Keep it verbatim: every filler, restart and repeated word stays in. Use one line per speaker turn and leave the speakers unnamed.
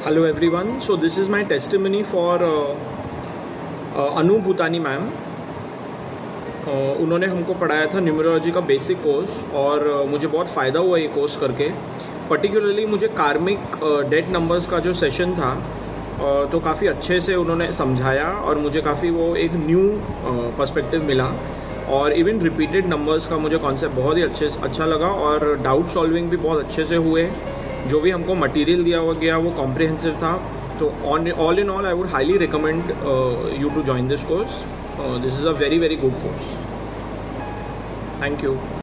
Hello everyone. So this is my testimony for uh, uh, Anu Bhutani ma'am. uh, उन्होंने हमको पढ़ाया था numerology का बेसिक कोर्स और uh, मुझे बहुत फ़ायदा हुआ ये कोर्स करके. पर्टिकुलरली मुझे कार्मिक डेट नंबर्स का जो सेशन था uh, तो काफ़ी अच्छे से उन्होंने समझाया और मुझे काफ़ी वो एक न्यू पर्सपेक्टिव uh, मिला. और इवन रिपीटेड नंबर्स का मुझे कॉन्सेप्ट बहुत ही अच्छे अच्छा लगा और डाउट सॉल्विंग भी बहुत अच्छे से हुए. जो भी हमको मटेरियल दिया हुआ गया वो कॉम्प्रिहेंसिव था. तो on all in all I would highly recommend you to join this course. This is a very very good course. Thank you.